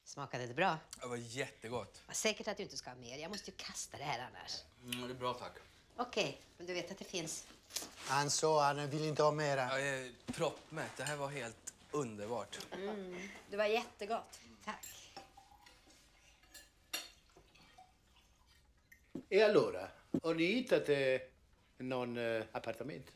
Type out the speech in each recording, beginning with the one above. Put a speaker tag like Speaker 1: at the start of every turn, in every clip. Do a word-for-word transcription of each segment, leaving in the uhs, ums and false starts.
Speaker 1: Smakade det bra?
Speaker 2: Det var jättegott.
Speaker 1: Ja, säkert att du inte ska ha mer. Jag måste ju kasta det här annars.
Speaker 2: Mm, det är bra, tack.
Speaker 1: Okej, okay, men du vet att det finns.
Speaker 3: Han sa han vill inte ha mera.
Speaker 2: Jag är proppmätt. Det här var helt underbart.
Speaker 4: Mm, det var jättegott.
Speaker 1: Tack.
Speaker 3: E allora, har ni hittat eh, någon eh, appartement?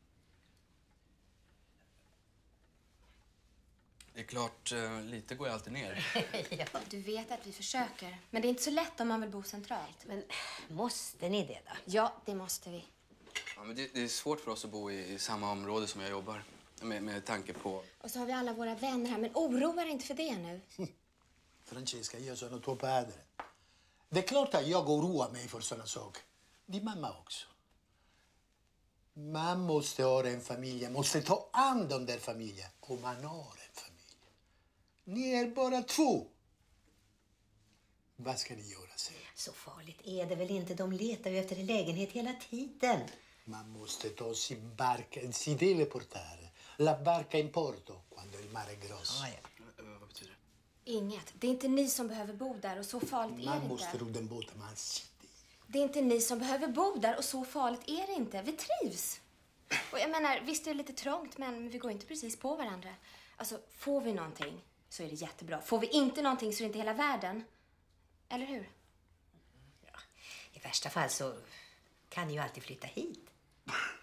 Speaker 2: Det är klart, eh, lite går jag alltid ner.
Speaker 4: Ja. Du vet att vi försöker. Men det är inte så lätt om man vill bo centralt.
Speaker 1: Men måste ni det då?
Speaker 4: Ja, det måste vi.
Speaker 2: Ja, men det, det är svårt för oss att bo i, i samma område som jag jobbar. Med, med tanke på...
Speaker 4: Och så har vi alla våra vänner här. Men oroa dig inte för det nu.
Speaker 3: Francesca, io sono tuo padre. Det är klart att jag oroar mig för såna saker. Din mamma också. Man måste ha en familj, måste ta hand om den familjen. Och man har en familj. Ni är bara två. Vad ska ni göra sen?
Speaker 1: Så farligt är det väl inte? De letar ju efter en lägenhet hela tiden.
Speaker 3: Man måste ta sin barca, si deve portare la barca in porto quando il mare è grosso.
Speaker 1: Ja, ja.
Speaker 2: Vad betyder det?
Speaker 4: Inget. Det är inte ni som behöver bo där och så farligt är
Speaker 3: Man
Speaker 4: det
Speaker 3: måste
Speaker 4: inte.
Speaker 3: ro den båten man sitter i.
Speaker 4: Det är inte ni som behöver bo där och så farligt är det inte. Vi trivs. Och jag menar, visst är det lite trångt men vi går inte precis på varandra. Alltså, får vi någonting så är det jättebra. Får vi inte någonting så är det inte hela världen. Eller hur?
Speaker 1: Ja. I värsta fall så kan ni ju alltid flytta hit.